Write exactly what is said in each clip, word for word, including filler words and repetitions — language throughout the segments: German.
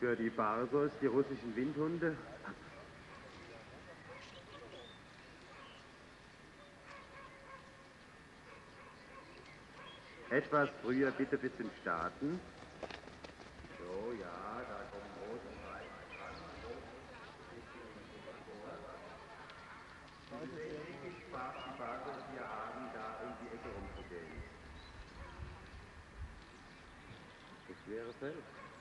für die Barsos, die russischen Windhunde. Etwas früher bitte bis zum Starten. So, ja, da kommen Rot und Weiß. Wenig Spaß, die Basis hier haben, da um die Ecke rumzugehen. Das schwere Feld.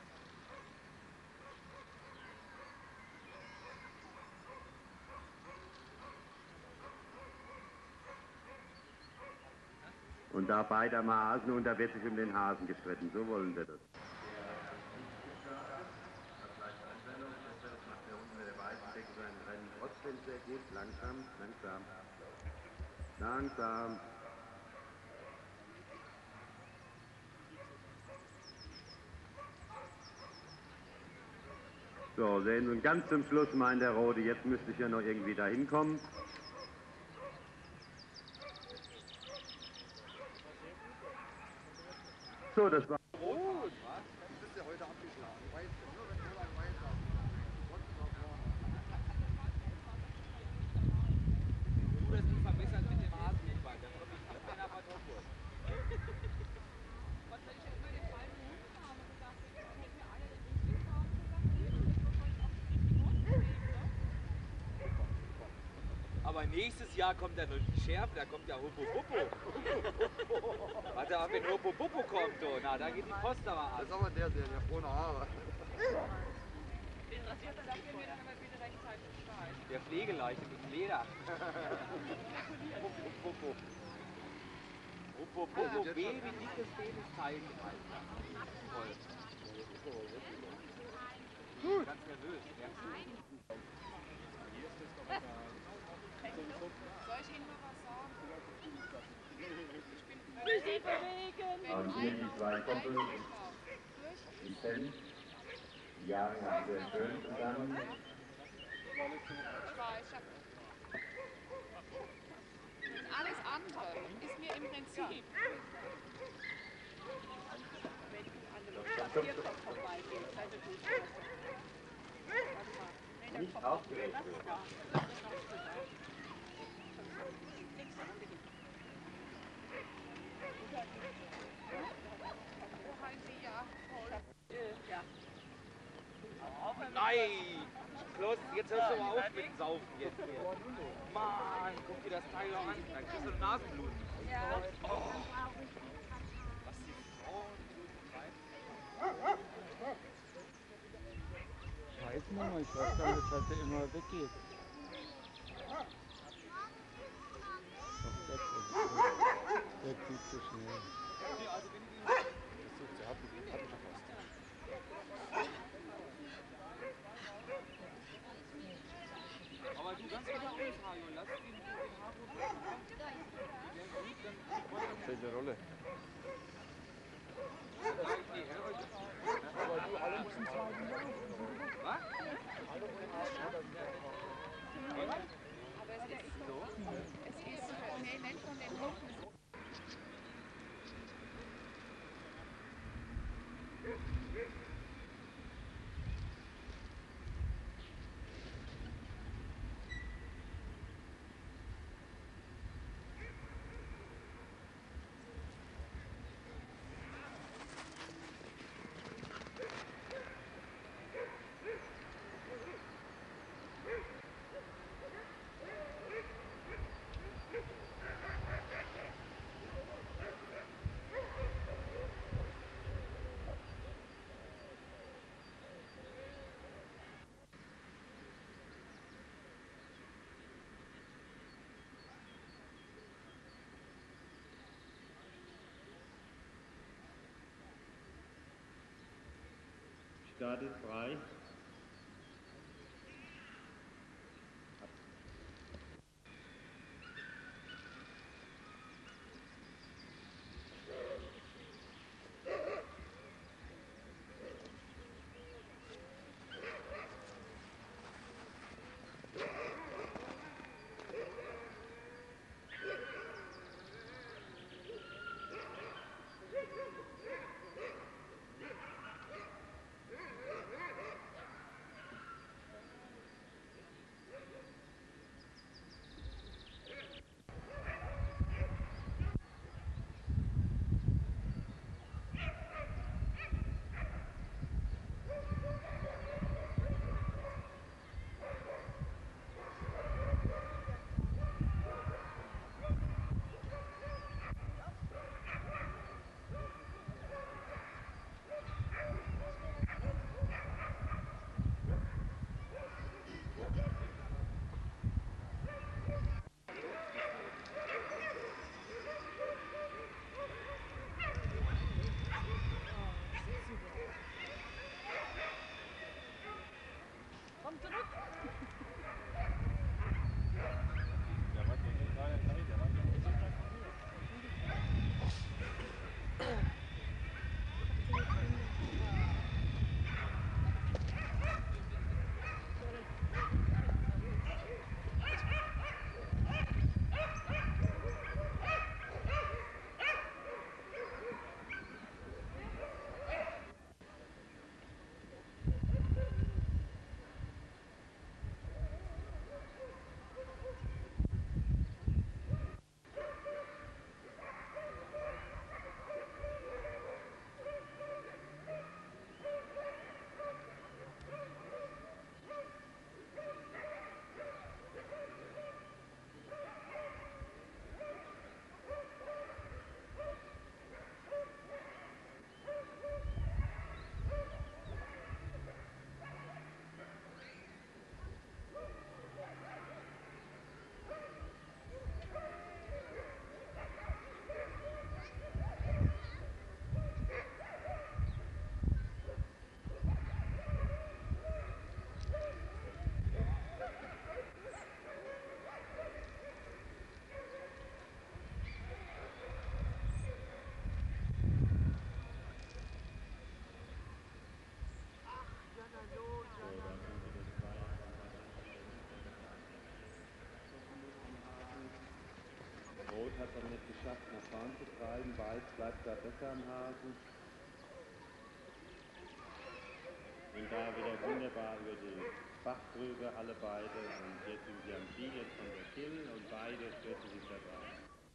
Und da beidermaßen, und da wird sich um den Hasen gestritten, so wollen wir das. Trotzdem sehr gut, langsam, langsam, langsam. So, sehen wir ganz zum Schluss meint der Rote, jetzt müsste ich ja noch irgendwie da hinkommen. So, das war... Rot, was? Das ist ja heute abgeschlagen. Weiß, nur wenn Roland weiß hat. Du das nicht verbessert mit dem Hasenfußball, dann komme ich mit meiner Patrouille. Was soll ich ja immer den falschen Hund haben? Und gesagt, hätten wir alle den richtigen haben. Aber nächstes Jahr kommt er noch nicht schärfer, da kommt ja Huppo Puppo. Warte ab, wenn Huppo Puppo kommt, oh, na, da geht die Post aber an. Das ist aber der, der hat ohne Haare. Den Rasierer sagt ihr mir dann aber bitte rechtzeitig Bescheid. Der Pflegeleichte mit Leder. Huppo Puppo. Huppo Puppo, Baby, dickes Babystein. Toll. Gut. Ganz nervös. Ja. Soll ich Ihnen mal was sagen? Ich bin bewegen. Und hier die zwei Koppel, die Fans, die Jahre haben sehr schön zusammen. Ich weiß, ich hab... Und alles andere ist mir im Prinzip... Wenn du an der Spaziergang vorbeigehst, sei so gut. Warte mal. Nee, da Nicht kommt aufgeregt das wird. da. Das ist noch nicht da. Nix unbedingt. Wo heißt sie ja? Ja. Nein! Schluss, jetzt hörst du aber auf mit dem Saufen jetzt hier. Mann, guck dir das Teil doch an, dann kriegst du Nasenbluten. Ja. Oh. Was die Frauen treiben. Weiß man, ich weiß gar nicht, dass er immer weggeht. Doch, das ist der zieht so schnell. Das sucht sie ab, hab ich fast. Aber du ganz wieder umtragen und lass ihn den Haarrot machen. Die werden gut, dann Welche Rolle? aber du alle müssen sagen, was? Aber es ist so. Es ist, nee, nicht von den Hunden. Start ist frei. es aber nicht geschafft, nach vorn zu treiben. Weiß bleibt da besser am Hasen. Und da wieder wunderbar über die Bachbrücke, alle beide. Und jetzt sind sie am Ziel, jetzt kommt der Kill und beide stürzen sich da drauf.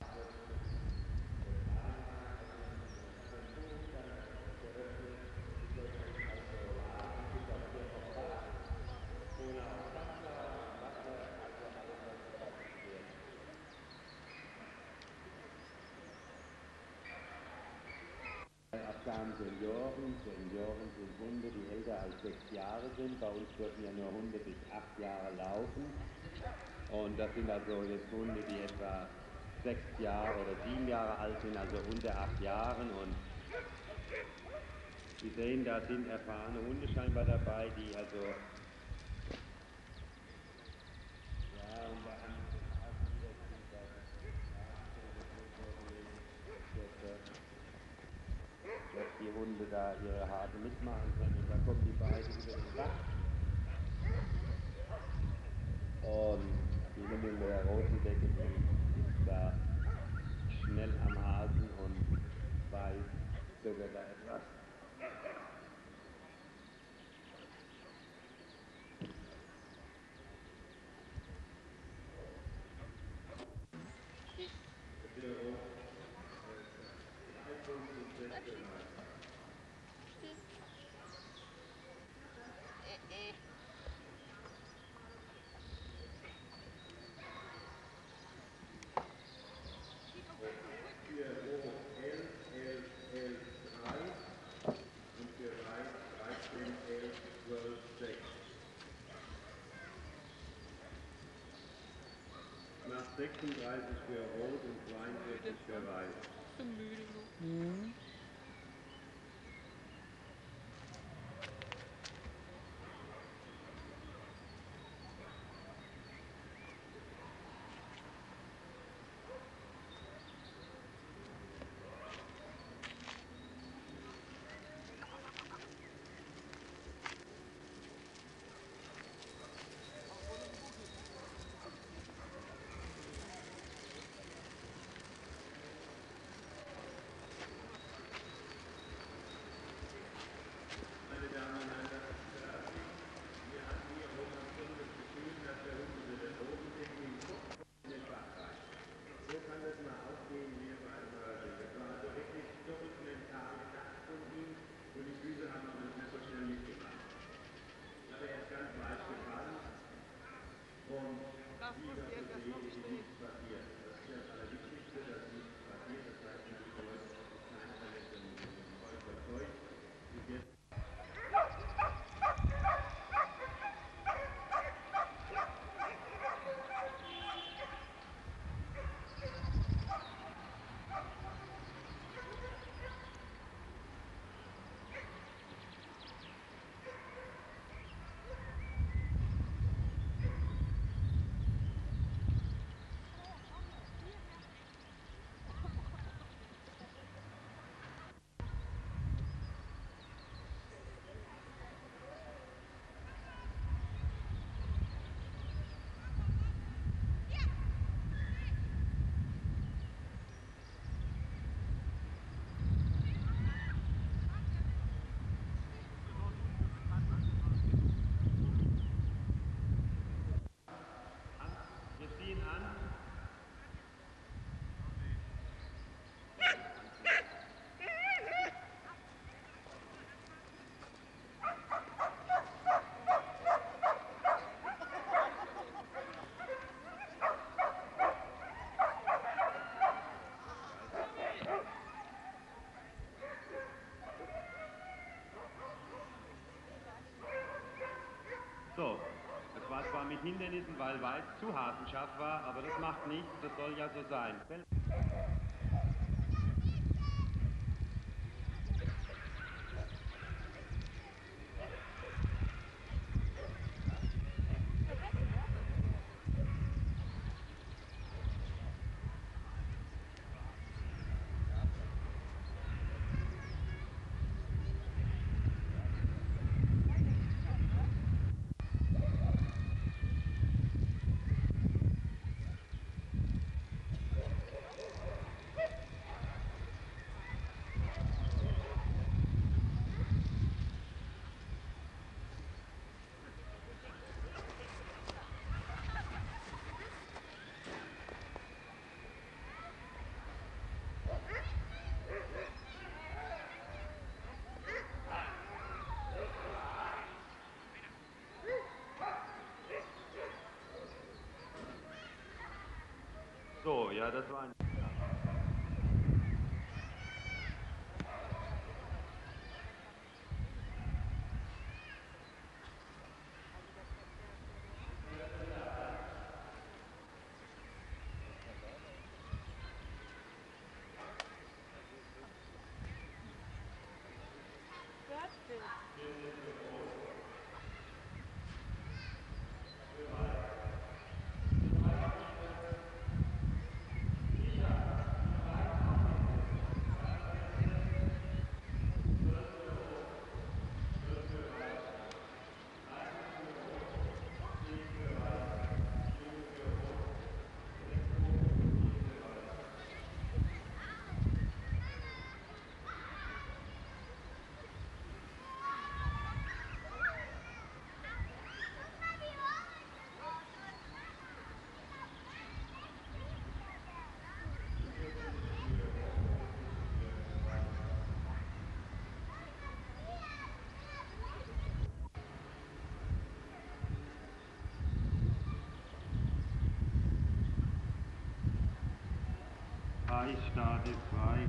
Abgaben Senioren. Senioren sind Hunde, die älter als sechs Jahre sind. Bei uns dürfen ja nur Hunde bis acht Jahre laufen. Und das sind also jetzt Hunde, die etwa sechs Jahre oder sieben Jahre alt sind, also unter acht Jahren. Und Sie sehen, da sind erfahrene Hunde scheinbar dabei, die also ja, und da haben dass die Hunde da ihre Harte mitmachen können. Und da kommen die beiden über den Bach. Und die Hunde mit der roten Decke, die ist da schnell am Hasen und weiß sogar da etwas. sechsunddreißig für Rot und zweiundvierzig für Weiß. Ich bin müde noch. Mhm. So, das war zwar mit Hindernissen, weil Weiß zu hasenscharf war, aber das macht nichts, das soll ja so sein. So, ja, das war ein... Start ist frei.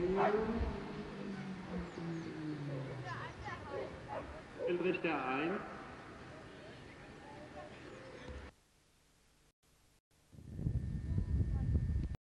Richter ein.